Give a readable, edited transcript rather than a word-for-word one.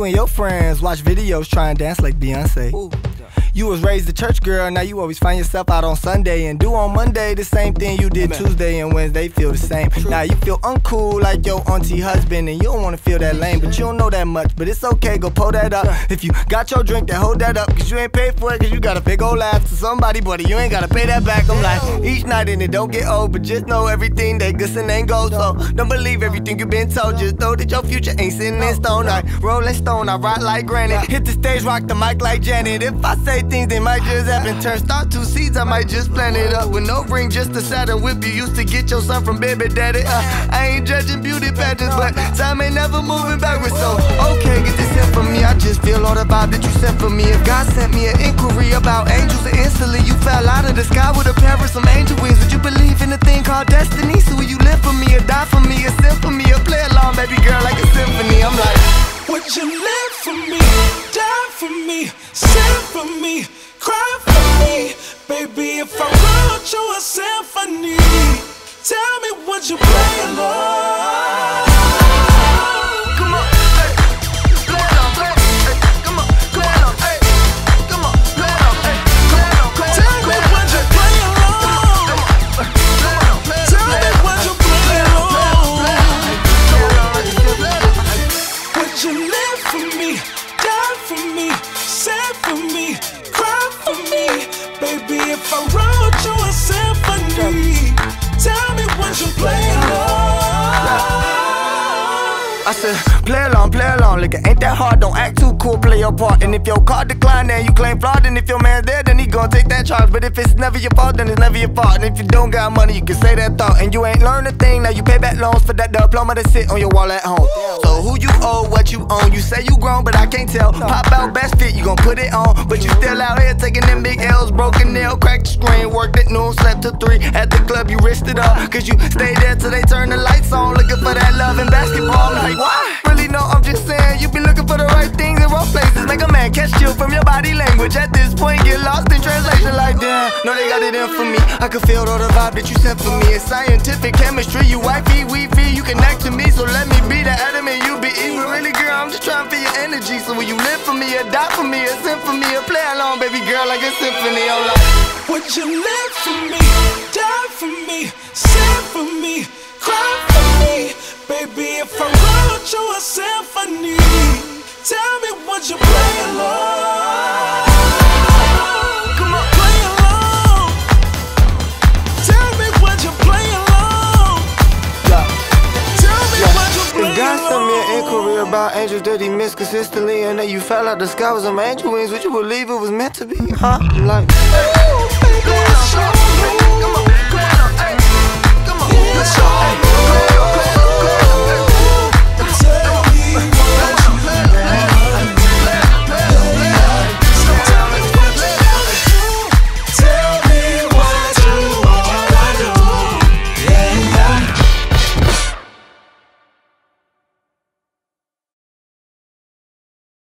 and your friends watch videos try and dance like Beyoncé. Ooh. You was raised a church girl, now you always find yourself out on Sunday and do on Monday the same thing you did Tuesday and Wednesday feel the same. True. Now you feel uncool like your auntie husband and you don't wanna feel that lame, but you don't know that much, but it's okay, go pull that up. If you got your drink, then hold that up, cause you ain't paid for it, cause you got a big old laugh to somebody, buddy, you ain't gotta pay that back. I'm like, each night and it don't get old, but just know everything that glisten ain't gold, so don't believe everything you been told, just know that your future ain't sitting in stone. I rolling stone, I rock like granite, hit the stage, rock the mic like Janet. If I say things, they might just happen. Turn start two seeds, I might just plant it up. With no ring, just a satin whip you used to get your son from baby daddy. I ain't judging beauty pageants, but time ain't never moving backwards. So, okay, get this in for me. I just feel all the vibe that you sent for me. If God sent me an inquiry about angels and instantly you fell out of the sky with a pair of some angel wings, would you believe in a thing called destiny? So will you live for me or die for me or sing for me or play along, baby girl, like a symphony? I'm like, would you live for me, die for me, sing for me, cry for me, baby? If I wrote you a symphony, tell me would you play along? Come on, hey, play along, play, hey, come on, play along, hey, come on, play along, hey, play along, play, tell me would you play along? Tell me would you play along? Would you live for me, die for me, sing for me, cry for me, baby? If I wrote you a symphony, tell me would you play along? I said, play along, like it ain't that hard, don't act too cool, play your part. And if your card decline, then you claim fraud. And if your man's there, then he gon' take that charge. But if it's never your fault, then it's never your fault. And if you don't got money, you can say that thought. And you ain't learned a thing, now you pay back loans for that diploma that sit on your wall at home. So who you owe, what you own, you say you grown, but I can't tell. Pop out best fit, you gon' put it on, but you still out here taking them big L's. Broken nail, cracked the screen, worked at noon, slept till 3. At the club, you risked it up, cause you stayed there till they turn the lights on, looking for that love in basketball. I'm like, why? Really no, I'm just saying, you be looking for the right things in wrong places. Make a man catch you from your body language. At this point, get lost in translation like damn. No, they got it in for me. I can feel all the vibe that you sent for me. It's scientific chemistry. You wifey, we feel you connect to me. So let me be the element, you be evil. Really, girl, I'm just trying to feel your energy. So will you live for me or die for me or sing for me or play along, baby girl, like a symphony? I'm like, would you live for me, die for me, sing for me, cry for me, baby? If I wrote you a symphony, tell me would you play along? come on, play along. Tell me would you play along? yeah. Tell me would you play along? If God sent me an inquiry about angels that he missed consistently and that you fell out the sky with some angel wings, would you believe it was meant to be? Huh? I'm like, ooh, baby, it's your come on, hey, come on, it's your